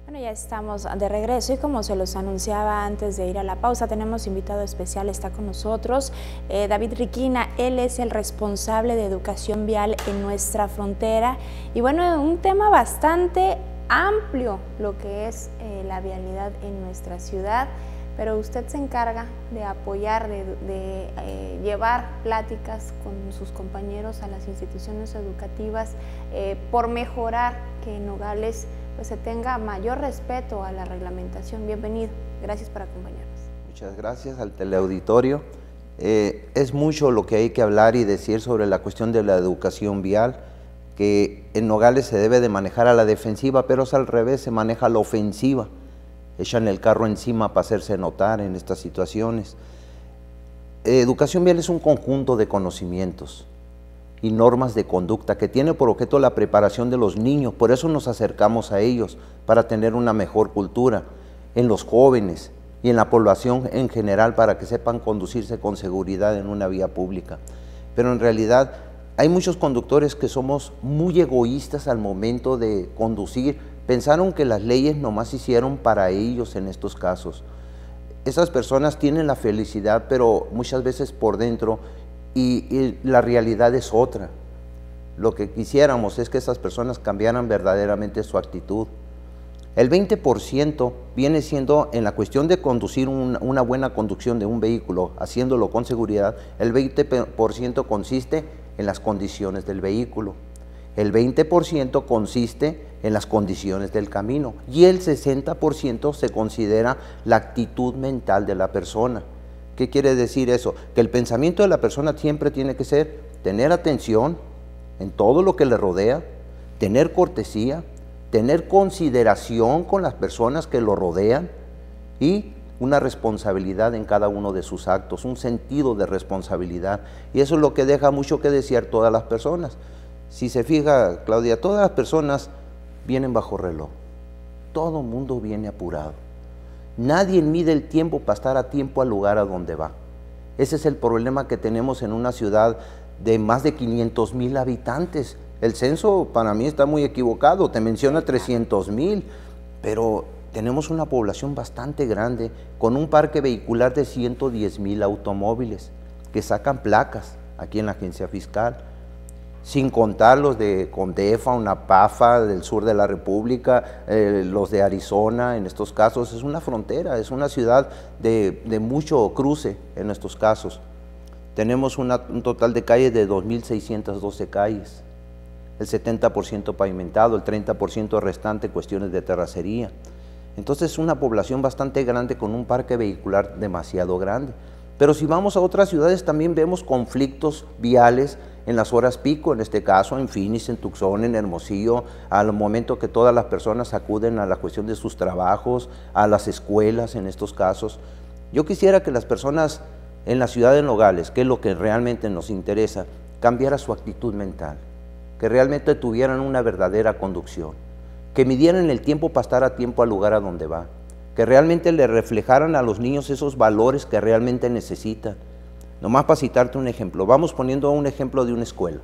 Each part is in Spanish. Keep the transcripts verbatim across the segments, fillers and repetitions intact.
Bueno, ya estamos de regreso y como se los anunciaba antes de ir a la pausa, tenemos invitado especial, está con nosotros eh, David Riquina. Él es el responsable de educación vial en nuestra frontera y bueno, un tema bastante amplio lo que es eh, la vialidad en nuestra ciudad, pero usted se encarga de apoyar, de, de eh, llevar pláticas con sus compañeros a las instituciones educativas eh, por mejorar que en Nogales pues se tenga mayor respeto a la reglamentación. Bienvenido, gracias por acompañarnos. Muchas gracias al teleauditorio. Eh, es mucho lo que hay que hablar y decir sobre la cuestión de la educación vial, que en Nogales se debe de manejar a la defensiva, pero es al revés, se maneja a la ofensiva. Echan el carro encima para hacerse notar en estas situaciones. Eh, educación vial es un conjunto de conocimientos y normas de conducta que tiene por objeto la preparación de los niños. Por eso nos acercamos a ellos, para tener una mejor cultura en los jóvenes y en la población en general, para que sepan conducirse con seguridad en una vía pública. Pero en realidad hay muchos conductores que somos muy egoístas al momento de conducir. Pensaron que las leyes nomás se hicieron para ellos en estos casos. Esas personas tienen la felicidad, pero muchas veces por dentro, Y, y la realidad es otra. Lo que quisiéramos es que esas personas cambiaran verdaderamente su actitud. El veinte por ciento viene siendo en la cuestión de conducir un, una buena conducción de un vehículo, haciéndolo con seguridad. El veinte por ciento consiste en las condiciones del vehículo. El veinte por ciento consiste en las condiciones del camino. Y el sesenta por ciento se considera la actitud mental de la persona. ¿Qué quiere decir eso? Que el pensamiento de la persona siempre tiene que ser tener atención en todo lo que le rodea, tener cortesía, tener consideración con las personas que lo rodean y una responsabilidad en cada uno de sus actos, un sentido de responsabilidad. Y eso es lo que deja mucho que desear todas las personas. Si se fija, Claudia, todas las personas vienen bajo reloj. Todo mundo viene apurado. Nadie mide el tiempo para estar a tiempo al lugar a donde va. Ese es el problema que tenemos en una ciudad de más de quinientos mil habitantes. El censo para mí está muy equivocado, te menciona trescientos mil, pero tenemos una población bastante grande con un parque vehicular de ciento diez mil automóviles que sacan placas aquí en la agencia fiscal. Sin contar los de Condefa, Unapafa, del sur de la República, eh, los de Arizona, en estos casos. Es una frontera, es una ciudad de, de mucho cruce en estos casos. Tenemos una, un total de calles de dos mil seiscientas doce calles, el setenta por ciento pavimentado, el treinta por ciento restante cuestiones de terracería. Entonces es una población bastante grande con un parque vehicular demasiado grande. Pero si vamos a otras ciudades también vemos conflictos viales en las horas pico, en este caso en Phoenix, en Tucson, en Hermosillo, al momento que todas las personas acuden a la cuestión de sus trabajos, a las escuelas en estos casos. Yo quisiera que las personas en la ciudad de Nogales, que es lo que realmente nos interesa, cambiara su actitud mental, que realmente tuvieran una verdadera conducción, que midieran el tiempo para estar a tiempo al lugar a donde va, que realmente le reflejaran a los niños esos valores que realmente necesitan. Nomás para citarte un ejemplo, vamos poniendo un ejemplo de una escuela.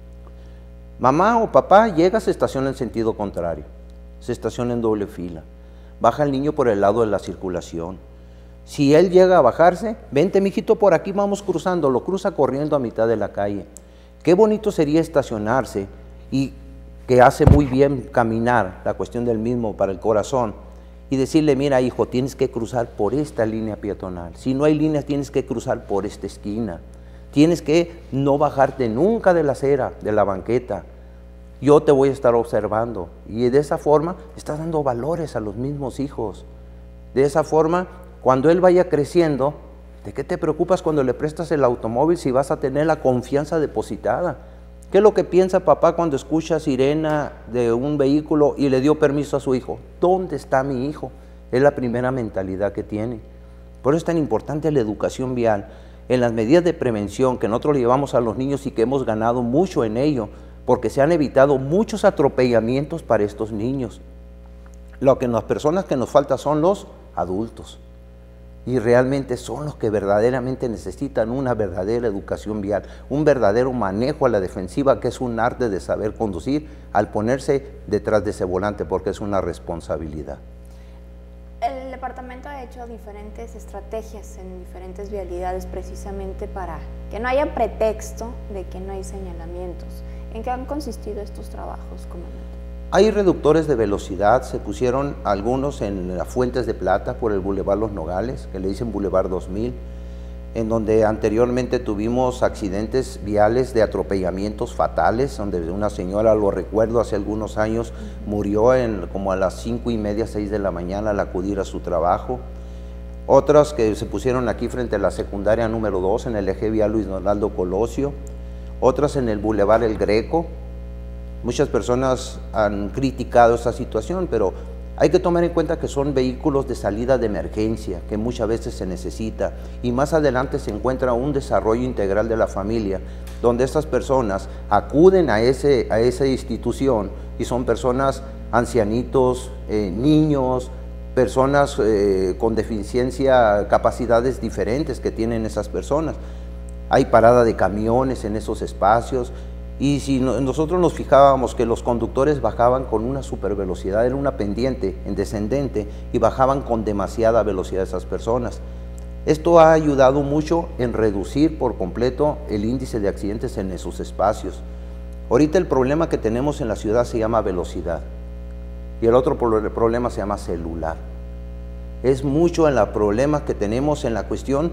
Mamá o papá llega, se estaciona en sentido contrario, se estaciona en doble fila, baja el niño por el lado de la circulación. Si él llega a bajarse, vente mijito por aquí, vamos cruzando, lo cruza corriendo a mitad de la calle. Qué bonito sería estacionarse y que hace muy bien caminar, la cuestión del mismo para el corazón, y decirle, mira hijo, tienes que cruzar por esta línea peatonal, si no hay líneas tienes que cruzar por esta esquina, tienes que no bajarte nunca de la acera, de la banqueta, yo te voy a estar observando, y de esa forma estás dando valores a los mismos hijos. De esa forma, cuando él vaya creciendo, ¿de qué te preocupas cuando le prestas el automóvil si vas a tener la confianza depositada? ¿Qué es lo que piensa papá cuando escucha sirena de un vehículo y le dio permiso a su hijo? ¿Dónde está mi hijo? Es la primera mentalidad que tiene. Por eso es tan importante la educación vial, en las medidas de prevención que nosotros le llevamos a los niños y que hemos ganado mucho en ello, porque se han evitado muchos atropellamientos para estos niños. Lo que las personas que nos falta son los adultos. Y realmente son los que verdaderamente necesitan una verdadera educación vial, un verdadero manejo a la defensiva, que es un arte de saber conducir al ponerse detrás de ese volante, porque es una responsabilidad. departamento ha hecho diferentes estrategias en diferentes vialidades precisamente para que no haya pretexto de que no hay señalamientos. ¿En qué han consistido estos trabajos, comandante? Hay reductores de velocidad, se pusieron algunos en las Fuentes de Plata por el Boulevard Los Nogales, que le dicen Boulevard dos mil, en donde anteriormente tuvimos accidentes viales de atropellamientos fatales, donde una señora, lo recuerdo, hace algunos años murió en, como a las cinco y media, seis de la mañana al acudir a su trabajo. Otras que se pusieron aquí frente a la secundaria número dos, en el eje vial Luis Donaldo Colosio, otras en el Boulevard El Greco. Muchas personas han criticado esta situación, pero hay que tomar en cuenta que son vehículos de salida de emergencia, que muchas veces se necesita, y más adelante se encuentra un desarrollo integral de la familia, donde estas personas acuden a, ese, a esa institución, y son personas ancianitos, eh, niños, personas eh, con deficiencia, capacidades diferentes que tienen esas personas. Hay parada de camiones en esos espacios, y si no, nosotros nos fijábamos que los conductores bajaban con una super velocidad, era una pendiente en descendente, y bajaban con demasiada velocidad esas personas. Esto ha ayudado mucho en reducir por completo el índice de accidentes en esos espacios. Ahorita el problema que tenemos en la ciudad se llama velocidad, y el otro problema se llama celular. Es mucho en el problema que tenemos en la cuestión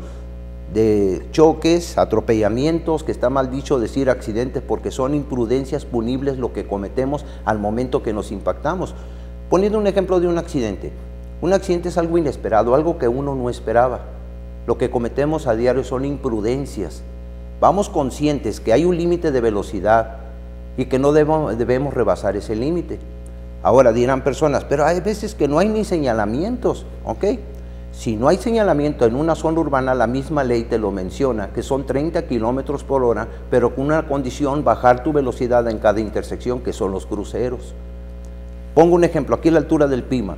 de choques, atropellamientos, que está mal dicho decir accidentes porque son imprudencias punibles lo que cometemos al momento que nos impactamos. Poniendo un ejemplo de un accidente. Un accidente es algo inesperado, algo que uno no esperaba. Lo que cometemos a diario son imprudencias. Vamos conscientes que hay un límite de velocidad y que no debemos, debemos rebasar ese límite. Ahora dirán personas, pero hay veces que no hay ni señalamientos, ¿ok? Si no hay señalamiento en una zona urbana, la misma ley te lo menciona, que son treinta kilómetros por hora, pero con una condición, bajar tu velocidad en cada intersección, que son los cruceros. Pongo un ejemplo, aquí a la altura del Pima.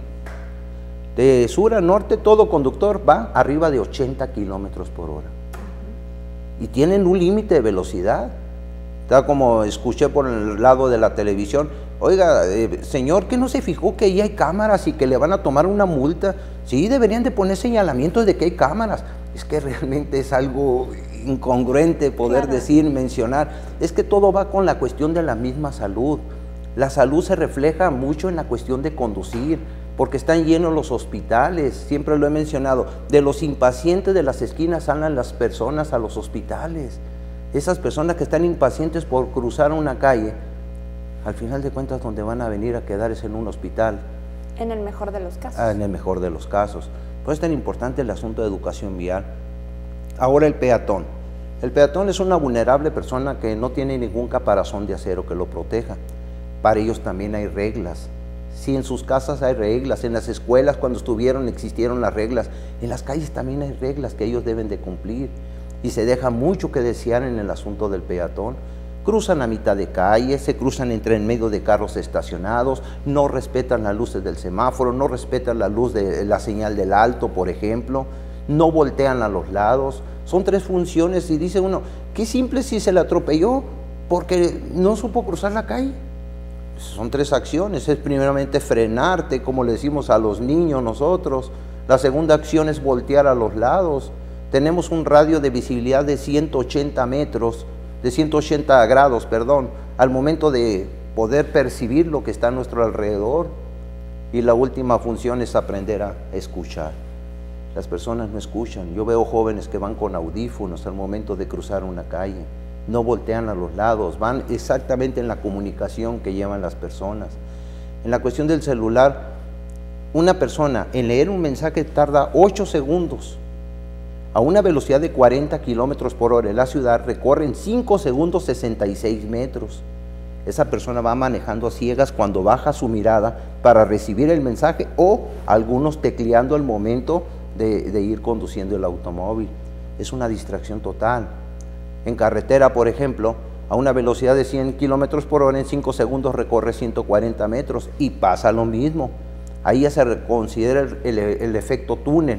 De sur a norte, todo conductor va arriba de ochenta kilómetros por hora. Y tienen un límite de velocidad. Está como escuché por el lado de la televisión, oiga, eh, señor, ¿que no se fijó que ahí hay cámaras y que le van a tomar una multa? Sí, deberían de poner señalamientos de que hay cámaras. Es que realmente es algo incongruente poder claro. decir, mencionar. Es que todo va con la cuestión de la misma salud. La salud se refleja mucho en la cuestión de conducir, porque están llenos los hospitales, siempre lo he mencionado. De los impacientes de las esquinas salen las personas a los hospitales. Esas personas que están impacientes por cruzar una calle, al final de cuentas donde van a venir a quedar es en un hospital. En el mejor de los casos. Ah, en el mejor de los casos. Por eso es tan importante el asunto de educación vial. Ahora el peatón. El peatón es una vulnerable persona que no tiene ningún caparazón de acero que lo proteja. Para ellos también hay reglas. Sí, en sus casas hay reglas, en las escuelas cuando estuvieron existieron las reglas, en las calles también hay reglas que ellos deben de cumplir. Y se deja mucho que desear en el asunto del peatón. Cruzan a mitad de calle, se cruzan entre en medio de carros estacionados, no respetan las luces del semáforo, no respetan la luz de la señal del alto, por ejemplo, no voltean a los lados. Son tres funciones y dice uno, qué simple si se le atropelló porque no supo cruzar la calle. Son tres acciones, es primeramente frenarte, como le decimos a los niños nosotros. La segunda acción es voltear a los lados. Tenemos un radio de visibilidad de ciento ochenta metros, de ciento ochenta grados, perdón, al momento de poder percibir lo que está a nuestro alrededor. Y la última función es aprender a escuchar. Las personas no escuchan. Yo veo jóvenes que van con audífonos al momento de cruzar una calle. No voltean a los lados, van exactamente en la comunicación que llevan las personas. En la cuestión del celular, una persona en leer un mensaje tarda ocho segundos. A una velocidad de cuarenta kilómetros por hora en la ciudad recorren cinco segundos sesenta y seis metros. Esa persona va manejando a ciegas cuando baja su mirada para recibir el mensaje o algunos tecleando al momento de, de ir conduciendo el automóvil. Es una distracción total. En carretera, por ejemplo, a una velocidad de cien kilómetros por hora en cinco segundos recorre ciento cuarenta metros y pasa lo mismo. Ahí ya se considera el, el, el efecto túnel.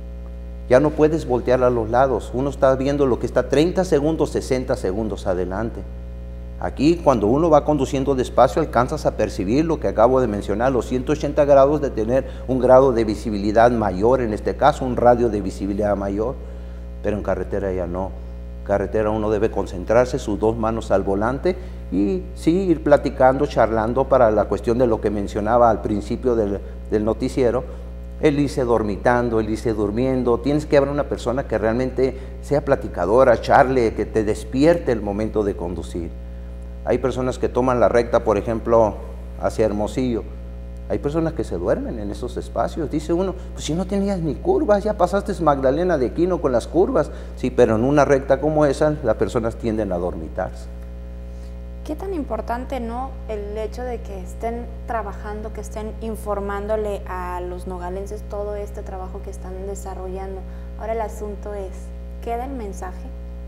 Ya no puedes voltear a los lados, uno está viendo lo que está treinta segundos, sesenta segundos adelante. Aquí, cuando uno va conduciendo despacio, alcanzas a percibir lo que acabo de mencionar, los ciento ochenta grados de tener un grado de visibilidad mayor, en este caso un radio de visibilidad mayor, pero en carretera ya no. En carretera uno debe concentrarse, sus dos manos al volante y sí, ir platicando, charlando para la cuestión de lo que mencionaba al principio del, del noticiero, el irse dormitando, el irse durmiendo. Tienes que haber una persona que realmente sea platicadora, charle, que te despierte el momento de conducir. Hay personas que toman la recta, por ejemplo, hacia Hermosillo. Hay personas que se duermen en esos espacios. Dice uno, pues si no tenías ni curvas, ya pasaste Magdalena de Quino con las curvas. Sí, pero en una recta como esa, las personas tienden a dormitarse. ¿Qué tan importante, no, el hecho de que estén trabajando, que estén informándole a los nogalenses todo este trabajo que están desarrollando? Ahora el asunto es, ¿queda el mensaje?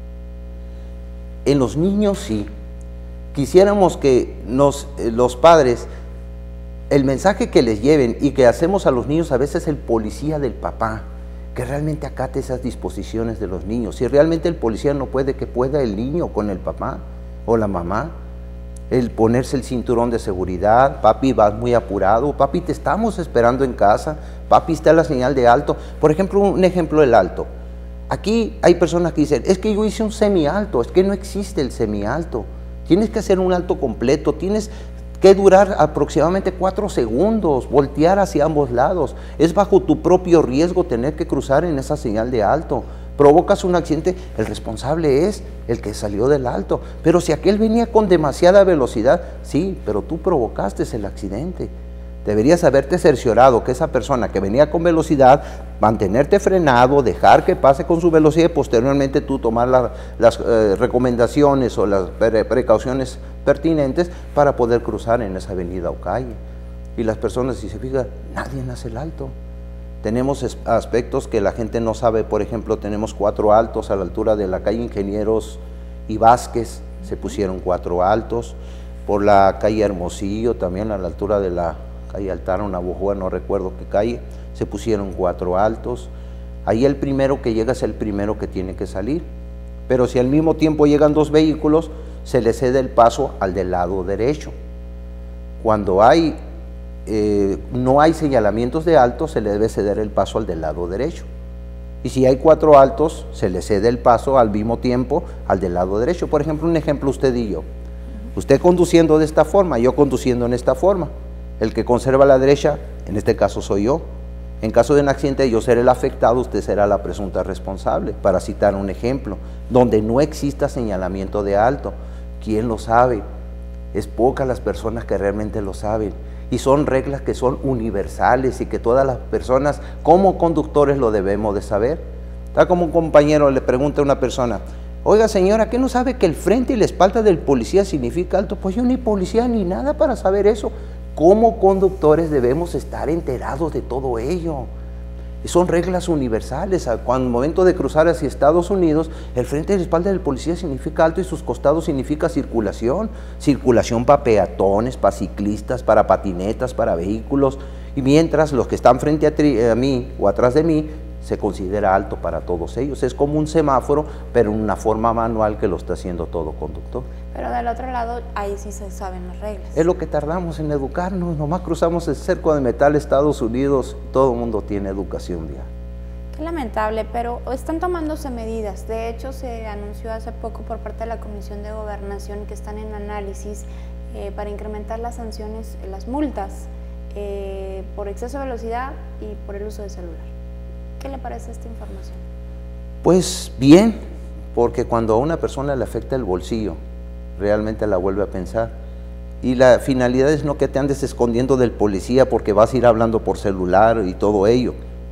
En los niños sí. Quisiéramos que nos, eh, los padres, el mensaje que les lleven y que hacemos a los niños a veces el policía del papá, que realmente acate esas disposiciones de los niños. Si realmente el policía no puede, que pueda el niño con el papá o la mamá. El ponerse el cinturón de seguridad, papi vas muy apurado, papi te estamos esperando en casa, papi está la señal de alto. Por ejemplo, un ejemplo del alto. Aquí hay personas que dicen, es que yo hice un semialto, es que no existe el semialto. Tienes que hacer un alto completo, tienes que durar aproximadamente cuatro segundos, voltear hacia ambos lados. Es bajo tu propio riesgo tener que cruzar en esa señal de alto. Provocas un accidente, el responsable es el que salió del alto. Pero si aquel venía con demasiada velocidad, sí, pero tú provocaste el accidente. Deberías haberte cerciorado que esa persona que venía con velocidad, mantenerte frenado, dejar que pase con su velocidad y posteriormente tú tomar la, las eh, recomendaciones o las pre precauciones pertinentes para poder cruzar en esa avenida o calle. Y las personas, si se fijan, nadie hace el alto. Tenemos aspectos que la gente no sabe. Por ejemplo, tenemos cuatro altos a la altura de la calle Ingenieros y Vázquez, se pusieron cuatro altos. Por la calle Hermosillo, también a la altura de la calle Altara, Navojoa, no recuerdo qué calle, se pusieron cuatro altos. Ahí el primero que llega es el primero que tiene que salir. Pero si al mismo tiempo llegan dos vehículos, se le cede el paso al del lado derecho. Cuando hay, eh, no hay señalamientos de alto, se le debe ceder el paso al del lado derecho. Y si hay cuatro altos, se le cede el paso al mismo tiempo al del lado derecho. Por ejemplo, un ejemplo, usted y yo. Usted conduciendo de esta forma, yo conduciendo en esta forma. El que conserva la derecha, en este caso soy yo. En caso de un accidente, yo seré el afectado, usted será la presunta responsable, para citar un ejemplo, donde no exista señalamiento de alto. ¿Quién lo sabe? Es pocas las personas que realmente lo saben. Y son reglas que son universales y que todas las personas, como conductores, lo debemos de saber. Está como un compañero le pregunta a una persona, oiga señora, ¿qué no sabe que el frente y la espalda del policía significa alto? Pues yo ni policía ni nada para saber eso. Como conductores debemos estar enterados de todo ello. Son reglas universales. Cuando el momento de cruzar hacia Estados Unidos, el frente y la espalda del policía significa alto y sus costados significa circulación. Circulación para peatones, para ciclistas, para patinetas, para vehículos. Y mientras los que están frente a, a mí o atrás de mí, se considera alto para todos ellos. Es como un semáforo, pero en una forma manual que lo está haciendo todo conductor. Pero del otro lado, ahí sí se saben las reglas. Es lo que tardamos en educarnos. Nomás cruzamos el cerco de metal Estados Unidos, todo el mundo tiene educación vial. Qué lamentable, pero están tomándose medidas. De hecho, se anunció hace poco por parte de la Comisión de Gobernación que están en análisis eh, para incrementar las sanciones, las multas eh, por exceso de velocidad y por el uso de celular. ¿Qué le parece esta información? Pues bien, porque cuando a una persona le afecta el bolsillo, realmente la vuelve a pensar. Y la finalidad es no que te andes escondiendo del policía porque vas a ir hablando por celular y todo ello,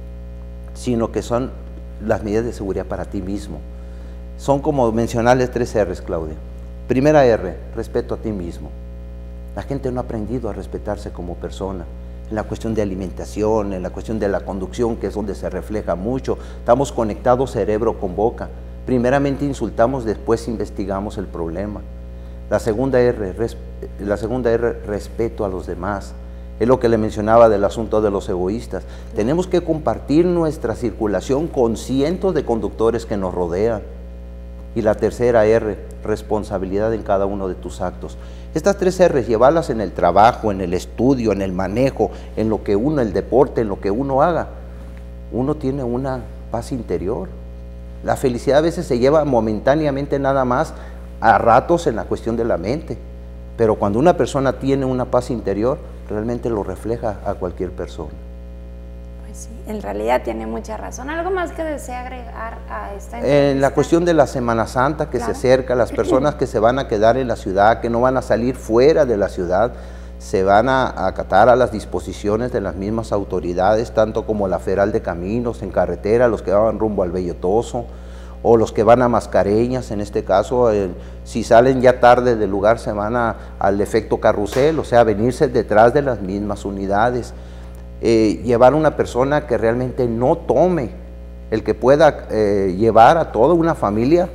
sino que son las medidas de seguridad para ti mismo. Son como mencionarles tres R's, Claudia. Primera R, respeto a ti mismo. La gente no ha aprendido a respetarse como persona. En la cuestión de alimentación, en la cuestión de la conducción, que es donde se refleja mucho. Estamos conectados cerebro con boca. Primeramente insultamos, después investigamos el problema. La segunda R, res, la segunda R, respeto a los demás. Es lo que le mencionaba del asunto de los egoístas. Tenemos que compartir nuestra circulación con cientos de conductores que nos rodean. Y la tercera R, responsabilidad en cada uno de tus actos. Estas tres R's, llevarlas en el trabajo, en el estudio, en el manejo, en lo que uno, el deporte, en lo que uno haga, uno tiene una paz interior. La felicidad a veces se lleva momentáneamente nada más, a ratos en la cuestión de la mente, pero cuando una persona tiene una paz interior, realmente lo refleja a cualquier persona. Pues sí, en realidad tiene mucha razón. ¿Algo más que desea agregar a esta entrevista? En la cuestión de la Semana Santa que claro. se acerca, las personas que se van a quedar en la ciudad, que no van a salir fuera de la ciudad, se van a acatar a las disposiciones de las mismas autoridades, tanto como la Federal de Caminos, en carretera, los que van rumbo al Bellotoso, o los que van a Mascareñas, en este caso, eh, si salen ya tarde del lugar, se van a, al efecto carrusel, o sea, venirse detrás de las mismas unidades. Eh, llevar una persona que realmente no tome, el que pueda eh, llevar a toda una familia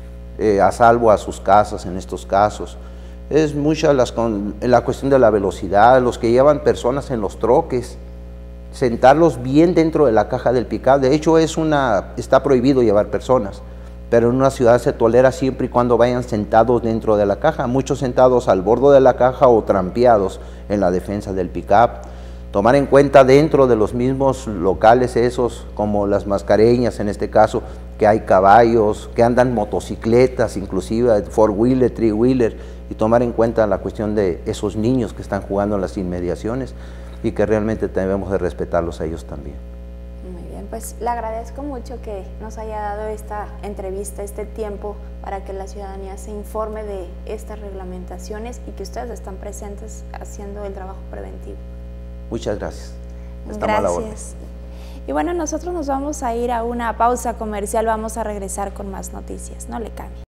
eh, a salvo a sus casas en estos casos. Es mucha las con, la cuestión de la velocidad, los que llevan personas en los troques, sentarlos bien dentro de la caja del pick-up. De hecho, es una, está prohibido llevar personas, pero en una ciudad se tolera siempre y cuando vayan sentados dentro de la caja, muchos sentados al borde de la caja o trampeados en la defensa del pick-up. Tomar en cuenta dentro de los mismos locales esos, como las Mascareñas en este caso, que hay caballos, que andan motocicletas, inclusive four-wheeler, three-wheeler, y tomar en cuenta la cuestión de esos niños que están jugando en las inmediaciones y que realmente debemos de respetarlos a ellos también. Muy bien, pues le agradezco mucho que nos haya dado esta entrevista, este tiempo para que la ciudadanía se informe de estas reglamentaciones y que ustedes están presentes haciendo el trabajo preventivo. Muchas gracias. Estamos gracias. A la orden. Y bueno, nosotros nos vamos a ir a una pausa comercial, vamos a regresar con más noticias, no le cambie.